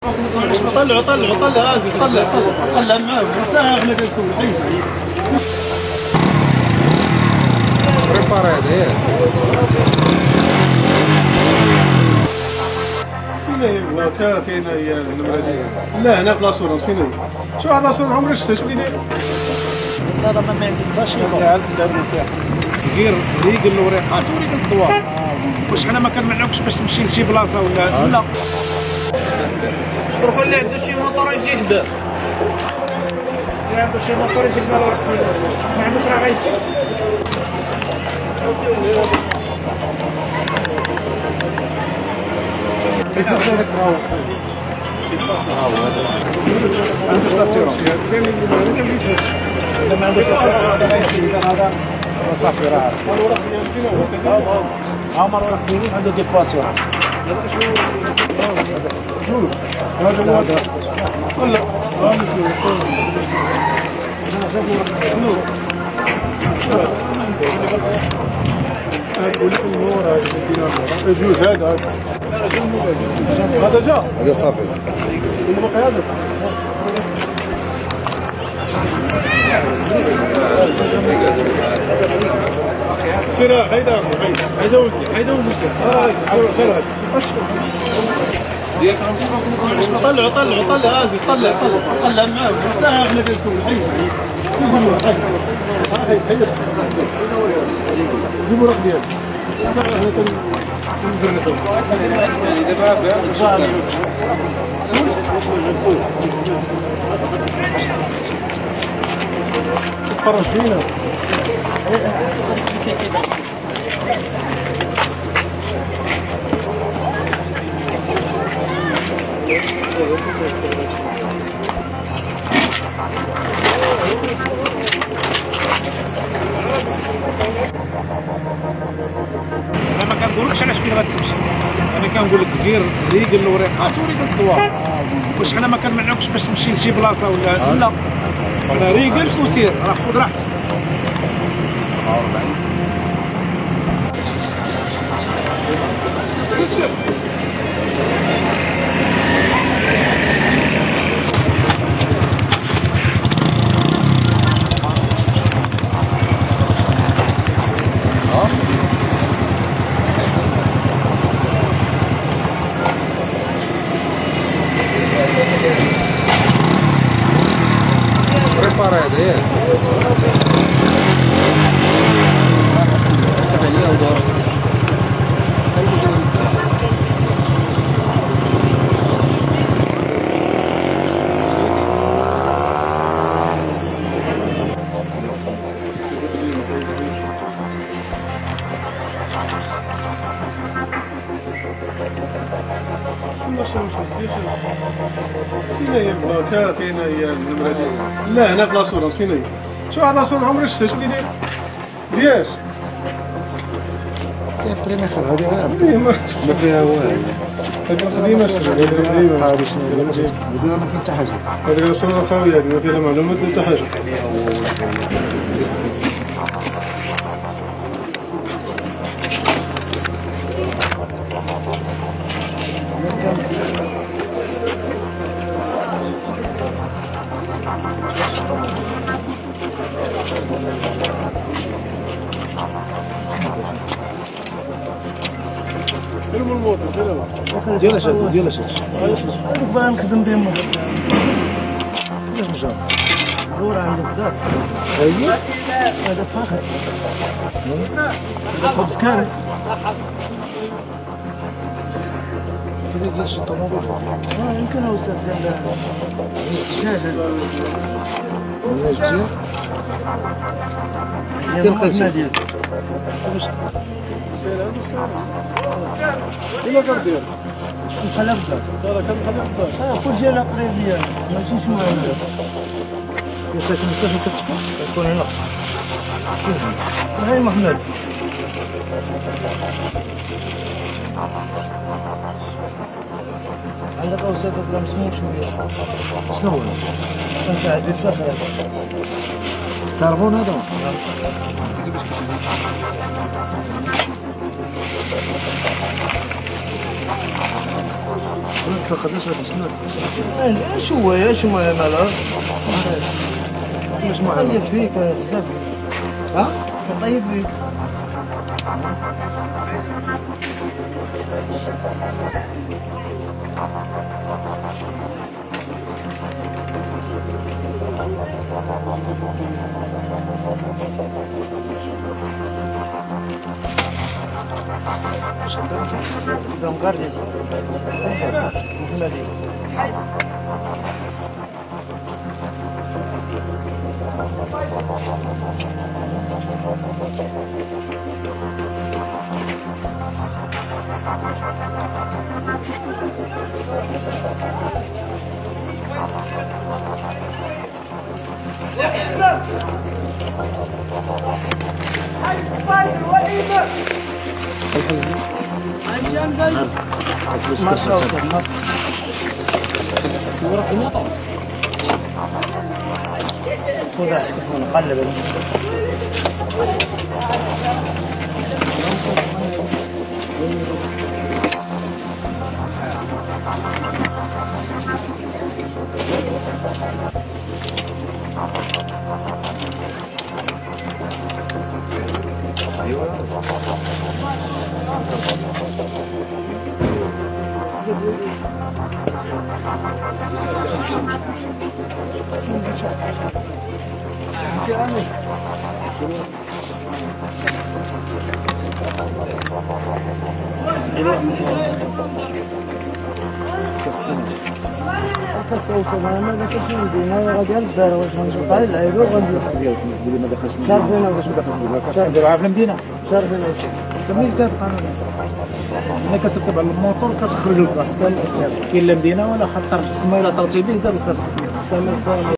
طلع معاه ساعه احنا كنسول حي بريباري هذه فين هو كاينه هي النمره ديالي لا هنا في لاسورونس فين هو شو هذا لاسورونس عمري شفتها شكون يدير انت راه ما عندك حتى شي غير ريق الوريقات وريق الضوء واش حنا ما كنمنعوكش باش تمشي لشي بلاصه ولا لا الشرفه اللي عنده شي موطور يجي يهدى اللي عنده شي موطور يجي يهدى ما عندوش راه غيمشي كيفاش هذاك راهو عنده التاسيرونس كاين اللي ما عندوش اذا ما عندك هذا صافي راه الوراق ديالو فين هو ها هما الوراق ديالي عنده دي باسيونس هذا هو لا أقول لك النور هذا جوج هذا جا هذا صافي باقي هذا سير هيدا ولدي طلع معاه ساعه احنا كنسول حي جيبوا الرق ديالك ساعه احنا كنديروا دابا فيها تفرج فينا انا ما كنقولكش علاش فين غتمشي انا كنقول لك غير ريق الوريقات وريق الضوء واش حنا ما كنمنعوكش باش تمشي لشي بلاصه ولا لا انا ريقل وسير راه خذ راحتك بريباري هذه فين هي البلاكه كاينه هي النمره ديالي لا هنا في لاسورونس فين هي شو هذا لاسورونس عمري شفتها شكون يدير فياش بريمي خير هذه ما فيها والو هذه خديمه خديمه هذه شنو بدون ما كاين حتى حاجه هذيك الصوره خاويه هذه ما فيها لا معلومات لا حتى حاجه ديالاش ديالاش هذوك بغا نخدم بهم كيفاش مشى هو راه عنده خضار هي هذا فاخر هذا خبز كامل كيفاش ديال شي طوموبيل يمكن هو استاذ الدجاج كاين خالتي ديالو ولا كندير نخليها في الدار كنخليها في الدار كل شيء على قريب ديالو ماشي شنو يا ساكن انت فين كتسكن كتكون هنا هاي محمد عندك اوساط بلا مسموم شويه شنو هو كنت عاد الفخر كربون هذا تاخذش هذا شنو؟ شويه مالها واش معنا؟ طيب فيك بزاف ها؟ طيب فيك قدام قاردين محمدي ما توصل خذ عسكر نقلب ماذا كتجي دينا غادي نبدا واش غنجبر اللعيبه وغندوز ديالكم اللي ما دخلش شارفين واش ما دخلش كنديروا عارف المدينه شارفين سمي كتبقى ملي كتركب على الموطور كتخرج الكاس كاين لا مدينه ولا خطر في السما الا طرتي به دار الكاس.